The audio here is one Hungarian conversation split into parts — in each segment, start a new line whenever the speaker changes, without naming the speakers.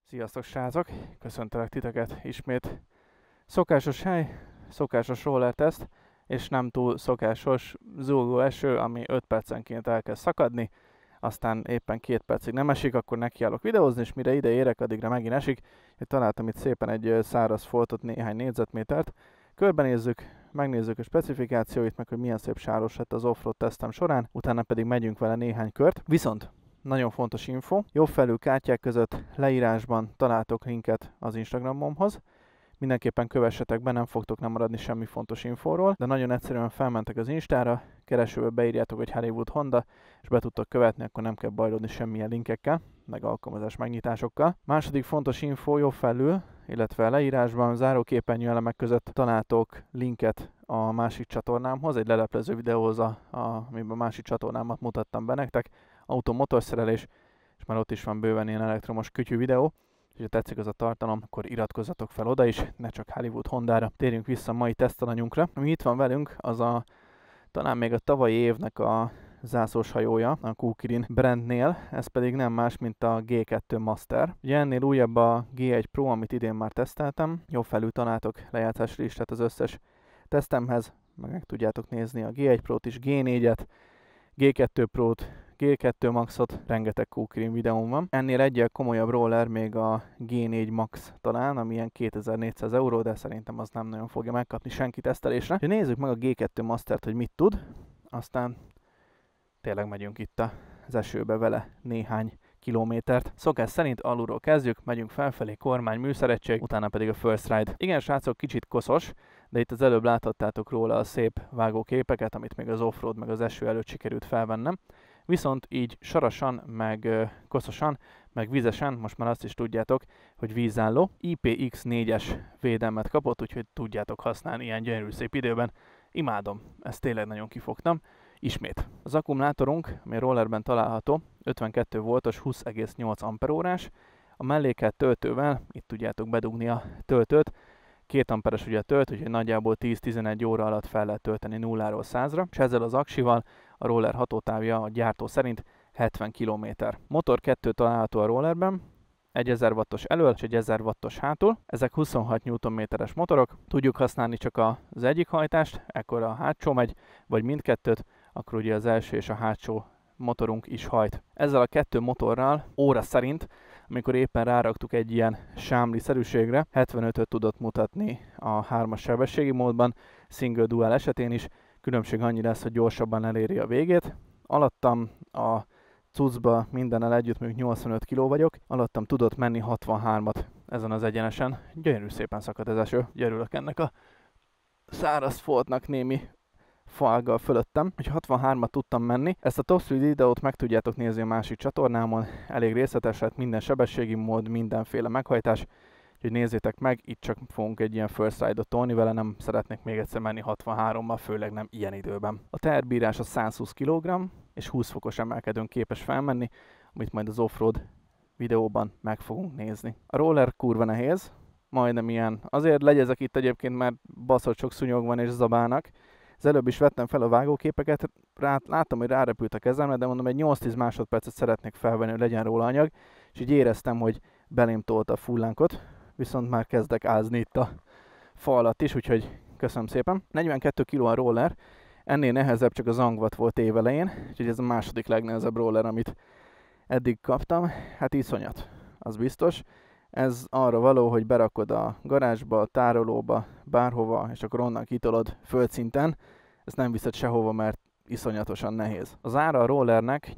Sziasztok srácok! Köszöntelek titeket ismét. Szokásos hely, szokásos roller teszt, és nem túl szokásos zúgó eső, ami 5 percenként elkezd szakadni, aztán éppen 2 percig nem esik, akkor nekiállok videózni, és mire ide érek, addigra megint esik. Találtam itt szépen egy száraz foltot, néhány négyzetmétert. Körbenézzük, megnézzük a specifikációit, meg hogy milyen szép sáros lett az offroad tesztem során, utána pedig megyünk vele néhány kört. Viszont nagyon fontos info, jobb felül kártyák között leírásban találtok linket az Instagramomhoz. Mindenképpen kövessetek be, nem fogtok nem maradni semmi fontos infóról, de nagyon egyszerűen felmentek az Instára, keresőbe beírjátok, hogy Hollywood Honda, és be tudtok követni, akkor nem kell bajlódni semmilyen linkekkel, meg alkalmazás megnyitásokkal. Második fontos info, jobb felül, illetve leírásban, záróképernyő elemek között találtok linket a másik csatornámhoz, egy leleplező videóhoz, amiben a másik csatornámat mutattam be nektek, automotorszerelés, és már ott is van bőven ilyen elektromos kütyű videó. Ha tetszik az a tartalom, akkor iratkozzatok fel oda is, ne csak Hollywood Hondára. Térjünk vissza a mai tesztalanyunkra. Ami itt van velünk, az talán még a tavalyi évnek a zászlós hajója a Kukirin brandnél, ez pedig nem más, mint a G2 Master. Ugye ennél újabb a G1 Pro, amit idén már teszteltem. Jobb felül találtok lejátszási listát az összes tesztemhez, meg tudjátok nézni a G1 Pro-t is, G4-et, G2 Pro-t, G2 Maxot, rengeteg Kukirin videóm van. Ennél egyel komolyabb roller még a G4 Max talán, ami ilyen 2400 euró, de szerintem az nem nagyon fogja megkapni senki tesztelésre. Nézzük meg a G2 Mastert, hogy mit tud, aztán tényleg megyünk itt az esőbe vele néhány kilométert. Szokás szerint alulról kezdjük, megyünk felfelé, kormány, műszeregység, utána pedig a first ride. Igen, srácok, kicsit koszos, de itt az előbb láthattátok róla a szép vágóképeket, amit még az offroad meg az eső előtt sikerült felvennem. Viszont így sarasan, meg koszosan, meg vízesen, most már azt is tudjátok, hogy vízálló. IPX4-es védelmet kapott, úgyhogy tudjátok használni ilyen gyönyörű szép időben. Imádom, ezt tényleg nagyon kifogtam. Ismét. Az akkumulátorunk, ami a rollerben található, 52 voltos 20,8 amperórás. A mellékelt töltővel, itt tudjátok bedugni a töltőt, 2 amperes ugye a tölt, úgyhogy nagyjából 10-11 óra alatt fel lehet tölteni 0-ról 100-ra, és ezzel az aksival a roller hatótávja a gyártó szerint 70 km. Motor 2 található a rollerben, egy 1000 wattos elől és egy 1000 wattos hátul. Ezek 26 Nm-es motorok, tudjuk használni csak az egyik hajtást, ekkor a hátsó megy, vagy mindkettőt, akkor ugye az első és a hátsó motorunk is hajt. Ezzel a 2 motorral óra szerint, amikor éppen ráraktuk egy ilyen sámli-szerűségre, 75-öt tudott mutatni a 3-as sebességi módban, single dual esetén is, különbség annyi lesz, hogy gyorsabban eléri a végét. Alattam a cuccba mindennel együtt mondjuk 85 kg vagyok, alattam tudott menni 63-at ezen az egyenesen. Gyönyörű szépen szakadt az eső, gyerülök ennek a száraz foltnak némi falggal fölöttem, hogy 63-at tudtam menni. Ezt a top speed videót meg tudjátok nézni a másik csatornámon, elég részletes lett, minden sebességi mód, mindenféle meghajtás, úgyhogy nézzétek meg, itt csak fogunk egy ilyen first ride-ot tolni vele, nem szeretnék még egyszer menni 63-mal, főleg nem ilyen időben. A teherbírás a 120 kg, és 20 fokos emelkedőn képes felmenni, amit majd az offroad videóban meg fogunk nézni. A roller kurva nehéz, majdnem ilyen. Azért legyezek itt egyébként, mert baszott sok szúnyog van és zabálnak. Az előbb is vettem fel a vágóképeket, láttam, hogy rárepült a kezemre, de mondom, egy 8-10 másodpercet szeretnék felvenni, hogy legyen róla anyag, és így éreztem, hogy belém tolta a fullánkot, viszont már kezdek ázni itt a fa alatt is, úgyhogy köszönöm szépen. 42 kg a roller, ennél nehezebb csak az Angvat volt évelején, úgyhogy ez a második legnehezebb roller, amit eddig kaptam. Hát iszonyat, az biztos. Ez arra való, hogy berakod a garázsba, a tárolóba, bárhova, és akkor onnan kitolod földszinten. Ezt nem viszed sehova, mert iszonyatosan nehéz. Az ára a rollernek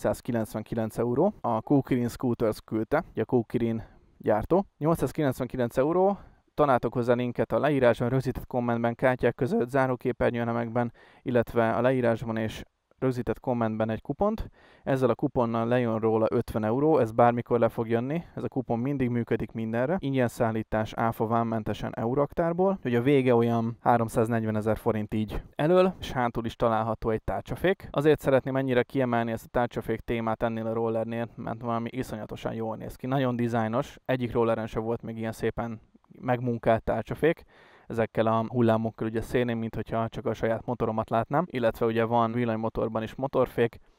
899 euró, a Kukirin Scooters küldte, ugye a Kukirin gyártó. 899 euró, találtok hozzá linket a leírásban, rögzített kommentben, kártyák között, záróképernyőelemekben, illetve a leírásban és rögzített kommentben egy kupont. Ezzel a kuponnal lejön róla 50 euró, ez bármikor le fog jönni, ez a kupon mindig működik mindenre. Ingyen szállítás áfa vámmentesen Euraktárból, hogy a vége olyan 340 000 forint így elől, és hátul is található egy tárcsafék. Azért szeretném ennyire kiemelni ezt a tárcsafék témát ennél a rollernél, mert valami iszonyatosan jól néz ki. Nagyon dizájnos, egyik rolleren sem volt még ilyen szépen megmunkált tárcsafék, ezekkel a hullámokkal ugye szélén, mint hogyha csak a saját motoromat látnám, illetve ugye van villanymotorban is motorfék,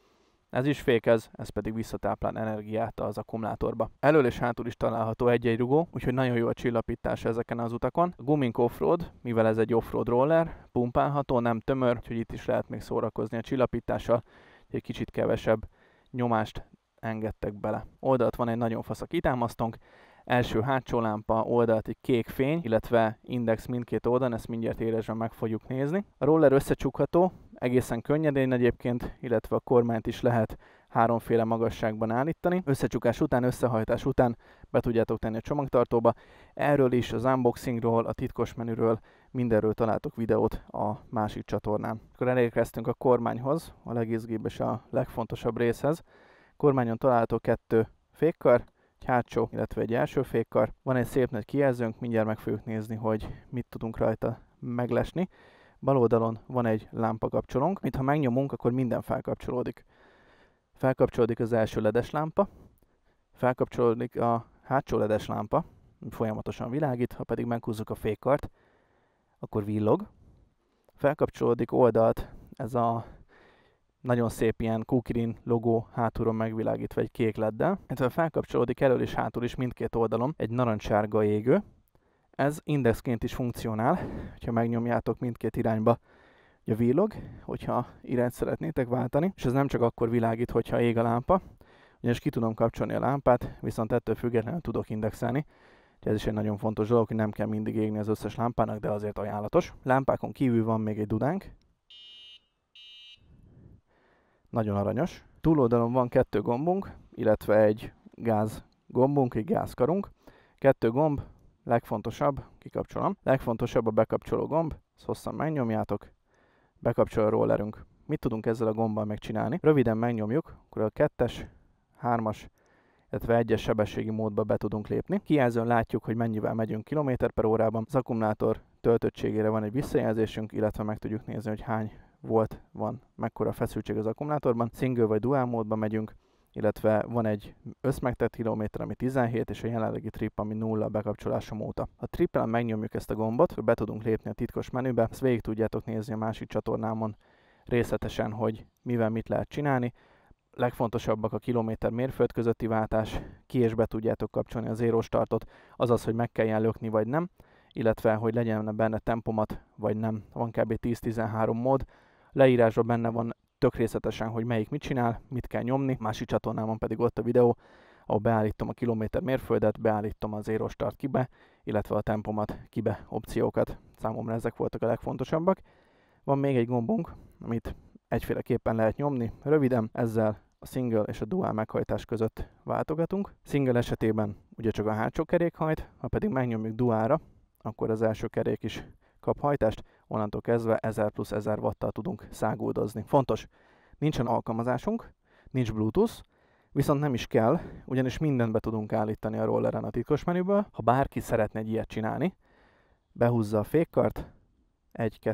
Ez is fék ez pedig visszatáplál energiát az akkumulátorba. Elől és hátul is található egy-egy rugó, úgyhogy nagyon jó a csillapítás ezeken az utakon. A Gumink offroad, mivel ez egy offroad roller, pumpálható, nem tömör, úgyhogy itt is lehet még szórakozni a csillapítással, egy kicsit kevesebb nyomást engedtek bele. Oldalt van egy nagyon fasz a kitámasztónk, első hátsó lámpa, oldalt egy kék fény, illetve index mindkét oldalon, ezt mindjárt élesben meg fogjuk nézni. A roller összecsukható, egészen könnyedén egyébként, illetve a kormányt is lehet háromféle magasságban állítani. Összecsukás után, összehajtás után be tudjátok tenni a csomagtartóba. Erről is, az unboxingról, a titkos menüről, mindenről találtok videót a másik csatornán. Akkor elérkeztünk a kormányhoz, a legizgibb és a legfontosabb részhez. Kormányon található 2 fékkar, egy hátsó, illetve egy első fékkar. Van egy szép nagy kijelzőnk, mindjárt meg fogjuk nézni, hogy mit tudunk rajta meglesni. Bal oldalon van egy lámpakapcsolónk, mintha megnyomunk, akkor minden felkapcsolódik. Felkapcsolódik az első ledes lámpa, felkapcsolódik a hátsó ledes lámpa, folyamatosan világít, ha pedig meghúzzuk a fékkart, akkor villog. Felkapcsolódik oldalt ez a nagyon szép ilyen Kukirin logó hátulról megvilágítva egy kék leddel. Illetve felkapcsolódik elől és hátul is mindkét oldalon egy narancssárga égő. Ez indexként is funkcionál, hogyha megnyomjátok mindkét irányba, ugye villog, hogyha irányt szeretnétek váltani, és ez nem csak akkor világít, hogyha ég a lámpa, ugyanis ki tudom kapcsolni a lámpát, viszont ettől függetlenül tudok indexelni. Ez is egy nagyon fontos dolog, hogy nem kell mindig égni az összes lámpának, de azért ajánlatos. Lámpákon kívül van még egy dudánk. Nagyon aranyos. Túloldalon van 2 gombunk, illetve egy gáz gombunk, egy gázkarunk. 2 gomb, legfontosabb, kikapcsolom. Legfontosabb a bekapcsoló gomb, ezt hosszan megnyomjátok, bekapcsol a rollerünk. Mit tudunk ezzel a gombbal megcsinálni? Röviden megnyomjuk, akkor a 2-es, 3-as, illetve 1-es sebességi módba be tudunk lépni. Kijelzőn látjuk, hogy mennyivel megyünk km/órában. Az akkumulátor töltöttségére van egy visszajelzésünk, illetve meg tudjuk nézni, hogy hány volt van, mekkora feszültség az akkumulátorban. Single vagy dual módban megyünk, illetve van egy összmegtett kilométer, ami 17, és a jelenlegi trip, ami 0 bekapcsolásom óta. Ha trippelen megnyomjuk ezt a gombot, be tudunk lépni a titkos menübe, ezt végig tudjátok nézni a másik csatornámon részletesen, hogy mivel mit lehet csinálni. Legfontosabbak a kilométer mérföld közötti váltás, ki és be tudjátok kapcsolni az zero startot, azaz, hogy meg kelljen lökni vagy nem, illetve, hogy legyen benne tempomat vagy nem. Van kb. 10-13 mód, leírásban benne van tök részletesen, hogy melyik mit csinál, mit kell nyomni, másik csatornámon pedig ott a videó, ahol beállítom a kilométer mérföldet, beállítom az zero start kibe, illetve a tempomat kibe opciókat. Számomra ezek voltak a legfontosabbak. Van még egy gombunk, amit egyféleképpen lehet nyomni. Röviden ezzel a single és a dual meghajtás között váltogatunk. Single esetében ugye csak a hátsó kerék hajt, ha pedig megnyomjuk dualra, akkor az első kerék is kap hajtást, onnantól kezdve 1000 plusz 1000 watttal tudunk száguldozni. Fontos, nincsen alkalmazásunk, nincs Bluetooth, viszont nem is kell, ugyanis mindent be tudunk állítani a rolleren a titkos menüből. Ha bárki szeretne egy ilyet csinálni, behúzza a fékkart, 1-2,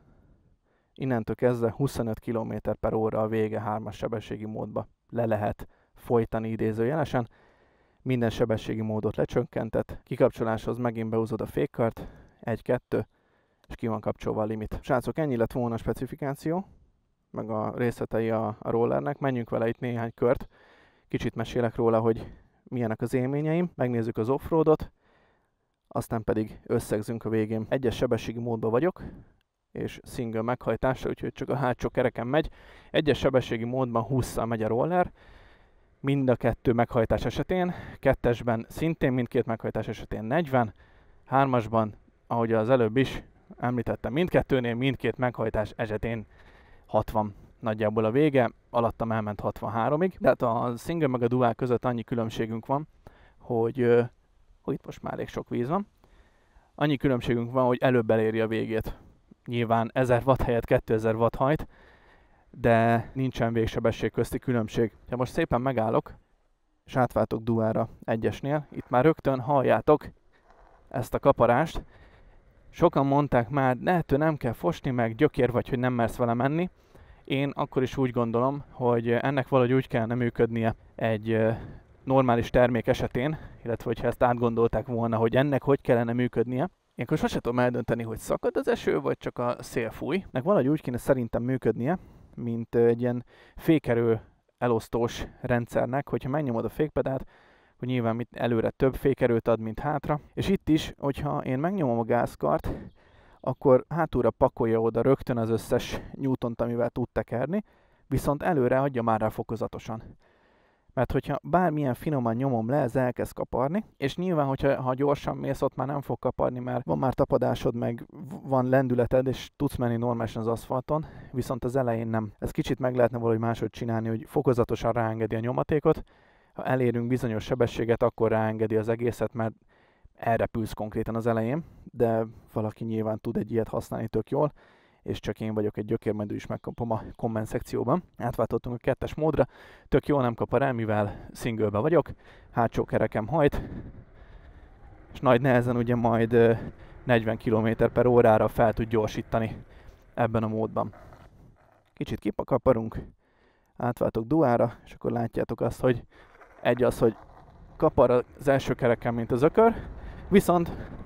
innentől kezdve 25 km/h a vége 3-as sebességi módba le lehet folytani idézőjelesen. Minden sebességi módot lecsökkentett, kikapcsoláshoz megint behúzod a fékkart, 1-2, és ki van kapcsolva a limit. Srácok, ennyi lett volna a specifikáció, meg a részletei a rollernek. Menjünk vele itt néhány kört, kicsit mesélek róla, hogy milyenek az élményeim, megnézzük az offroadot, aztán pedig összegzünk a végén. 1-es sebességi módban vagyok, és single meghajtásra, úgyhogy csak a hátsó kereken megy. 1-es sebességi módban 20-szal megy a roller, mind a 2 meghajtás esetén, 2-esben szintén mindkét meghajtás esetén 40, 3-asban, ahogy az előbb is említettem, mindkettőnél mindkét meghajtás esetén 60 nagyjából a vége, alattam elment 63-ig, de hát a single meg a dual között annyi különbségünk van, hogy itt most már elég sok víz van, annyi különbségünk van, hogy előbb eléri a végét. Nyilván 1000 watt helyett 2000 watt hajt, de nincsen végsebesség közti különbség. Ha most szépen megállok, és átváltok dualra 1-esnél, itt már rögtön halljátok ezt a kaparást. Sokan mondták már, ettől nem kell fosni, meg gyökér vagy, hogy nem mersz vele menni. Én akkor is úgy gondolom, hogy ennek valahogy úgy kellene működnie egy normális termék esetén, illetve hogyha ezt átgondolták volna, hogy ennek hogy kellene működnie. Ilyenkor sosem tudom eldönteni, hogy szakad az eső, vagy csak a szél fúj. Nek valahogy úgy kéne szerintem működnie, mint egy ilyen fékerő elosztós rendszernek, hogyha megnyomod a fékpedált, hogy nyilván előre több fékerőt ad, mint hátra. És itt is, hogyha én megnyomom a gázkart, akkor hátulra pakolja oda rögtön az összes newtont, amivel tud tekerni, viszont előre adja már rá fokozatosan. Mert hogyha bármilyen finoman nyomom le, ez elkezd kaparni, és nyilván, ha gyorsan mész, ott már nem fog kaparni, mert van már tapadásod, meg van lendületed, és tudsz menni normálisan az aszfalton, viszont az elején nem. Ez kicsit meg lehetne valahogy máshogy csinálni, hogy fokozatosan ráengedi a nyomatékot. Ha elérünk bizonyos sebességet, akkor ráengedi az egészet, mert elrepülsz konkrétan az elején, de valaki nyilván tud egy ilyet használni tök jól, és csak én vagyok egy gyökér, majd is megkapom a komment szekcióban. Átváltottunk a 2-es módra, tök jól nem kapar el, mivel singlebe vagyok, hátsó kerekem hajt, és nagy nehezen ugye majd 40 km/h fel tud gyorsítani ebben a módban. Kicsit kipakaparunk, átváltok duára, és akkor látjátok azt, hogy hogy kapar az első kerekem, mint az ökör, viszont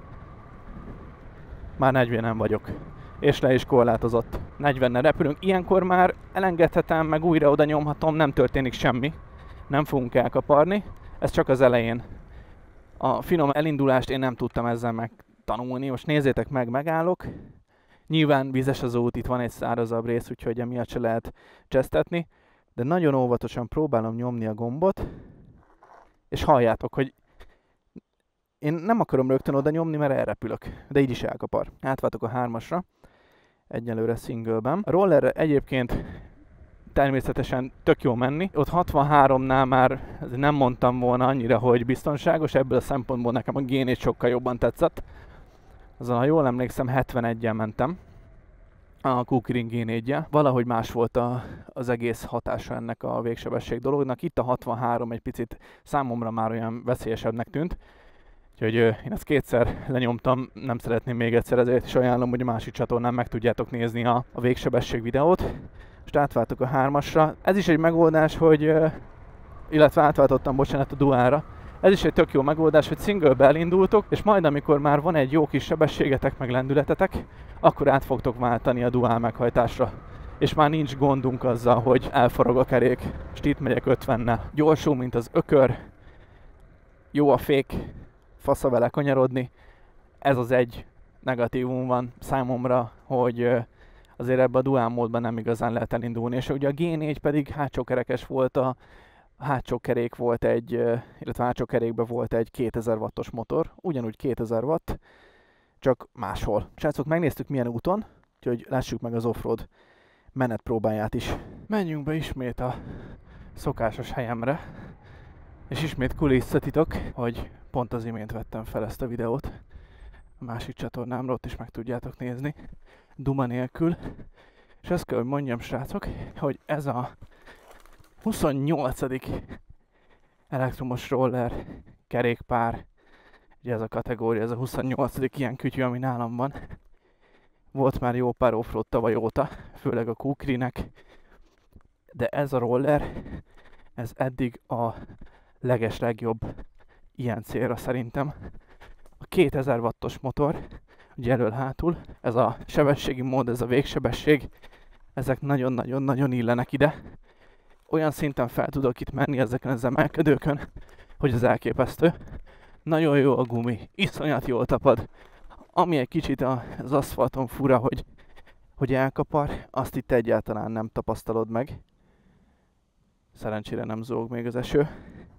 már 40-en vagyok, és le is korlátozott. 40-nel repülünk, ilyenkor már elengedhetem, meg újra oda nyomhatom, nem történik semmi, nem fogunk elkaparni, ez csak az elején. A finom elindulást én nem tudtam ezzel megtanulni, most nézzétek meg, megállok, nyilván vizes az út, itt van egy szárazabb rész, úgyhogy emiatt se lehet csesztetni, de nagyon óvatosan próbálom nyomni a gombot, és halljátok, hogy én nem akarom rögtön oda nyomni, mert elrepülök, de így is elkapar. Átváltok a 3-asra, egyelőre singleben. A rollerre egyébként természetesen tök jó menni. Ott 63-nál már nem mondtam volna annyira, hogy biztonságos, ebből a szempontból nekem a G4 sokkal jobban tetszett. Azon, ha jól emlékszem, 71-jel mentem a Kukirin G4-jel. Valahogy más volt az egész hatása ennek a végsebesség dolognak. Itt a 63 egy picit számomra már olyan veszélyesebbnek tűnt. Úgyhogy én ezt 2-szer lenyomtam, nem szeretném még egyszer, ezért is ajánlom, hogy a másik csatornán meg tudjátok nézni a végsebesség videót. Most átváltok a 3-asra. Ez is egy megoldás, illetve átváltottam, bocsánat, a duára. Ez is egy tök jó megoldás, hogy singlebe elindultok, és majd amikor már van egy jó kis sebességetek, meg lendületetek, akkor át fogtok váltani a duál meghajtásra. És már nincs gondunk azzal, hogy elforog a kerék. Most itt megyek 50-nel. Gyorsul, mint az ökör. Jó a fék. Fasza vele kanyarodni. Ez az egy negatívum van számomra, hogy azért ebben a dual módban nem igazán lehet elindulni. És ugye a G4 pedig hátsókerekes volt, a hátsó kerék volt illetve hátsó kerékben volt egy 2000 wattos motor, ugyanúgy 2000 watt, csak máshol. Srácok, megnéztük milyen úton, úgyhogy lássuk meg az offroad menetpróbáját is. Menjünk be ismét a szokásos helyemre, és ismét kulisszatitok, hogy pont az imént vettem fel ezt a videót. A másik csatornámra ott is meg tudjátok nézni, duma nélkül. És azt kell, hogy mondjam, srácok, hogy ez a 28. elektromos roller kerékpár, ugye ez a kategória, ez a 28. ilyen kütyű, ami nálam van. Volt már jó pár offroad tavaly óta, főleg a Kukrinek, de ez a roller, ez eddig a legeslegjobb ilyen célra szerintem. A 2000 wattos motor, ugye elől-hátul, ez a sebességi mód, ez a végsebesség, ezek nagyon-nagyon-nagyon illenek ide. Olyan szinten fel tudok itt menni ezeken az emelkedőkön, hogy az elképesztő. Nagyon jó a gumi, iszonyat jól tapad. Ami egy kicsit az aszfalton fura, hogy elkapar, azt itt egyáltalán nem tapasztalod meg. Szerencsére nem zúg még az eső.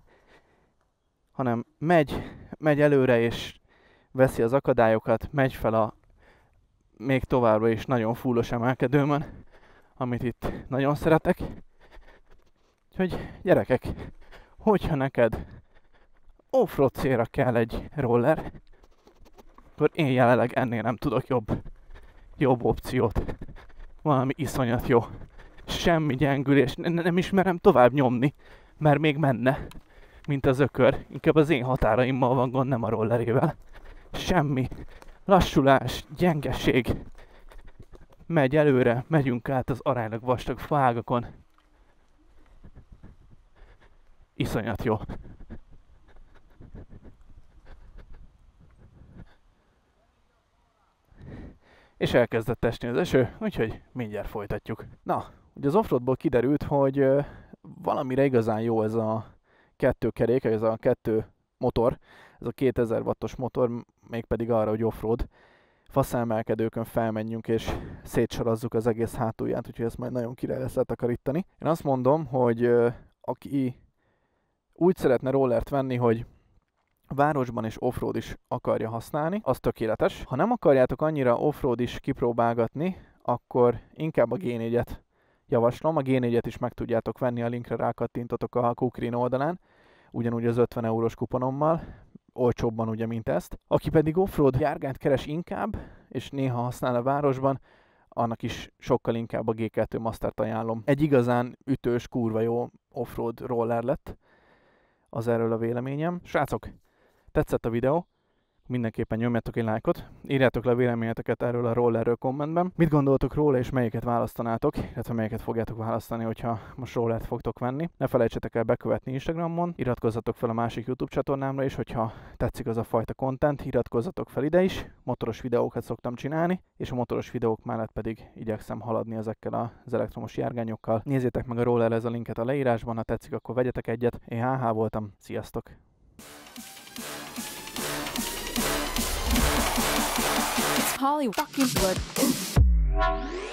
Hanem megy előre és veszi az akadályokat, megy fel a még továbbra is nagyon fullos emelkedőmön, amit itt nagyon szeretek. Úgyhogy gyerekek, hogyha neked offroad célra kell egy roller, akkor én jelenleg ennél nem tudok jobb opciót. Valami iszonyat jó. Semmi gyengülés, nem is merem tovább nyomni, mert még menne, mint az ökör. Inkább az én határaimmal van gond, nem a rollerével. Semmi. Lassulás, gyengeség. Megy előre, megyünk át az aránylag vastag faágakon. Iszonyat jó. És elkezdett esni az eső, úgyhogy mindjárt folytatjuk. Na, ugye az offroadból kiderült, hogy valamire igazán jó ez a 2 kerék, ez a 2 motor, ez a 2000 wattos motor, mégpedig arra, hogy offroad faszemelkedőkön felmenjünk és szétsorozzuk az egész hátulját, úgyhogy ezt majd nagyon ki lesz letakarítani. Én azt mondom, hogy aki úgy szeretne rollert venni, hogy városban és offroad is akarja használni, az tökéletes. Ha nem akarjátok annyira offroad is kipróbálgatni, akkor inkább a G4-et javaslom. A G4-et is meg tudjátok venni, a linkre rákattintotok a Kukrin oldalán, ugyanúgy az 50 eurós kuponommal, olcsóbban ugye, mint ezt. Aki pedig offroad járgányt keres inkább, és néha használ a városban, annak is sokkal inkább a G2 Mastert ajánlom. Egy igazán ütős, kurva jó offroad roller lett, az erről a véleményem. Srácok, tetszett a videó? Mindenképpen nyomjatok egy lájkot, írjátok le véleményeteket erről a rollerről kommentben. Mit gondoltok róla és melyiket választanátok, illetve melyiket fogjátok választani, hogyha most rollert fogtok venni. Ne felejtsetek el bekövetni Instagramon, iratkozzatok fel a másik YouTube csatornámra is, hogyha tetszik az a fajta content, iratkozzatok fel ide is. Motoros videókat szoktam csinálni, és a motoros videók mellett pedig igyekszem haladni ezekkel az elektromos járgányokkal. Nézzétek meg a rollerhez a linket a leírásban, ha tetszik, akkor vegyetek egyet. Én HH voltam, sziasztok!
Holly fucking Wood.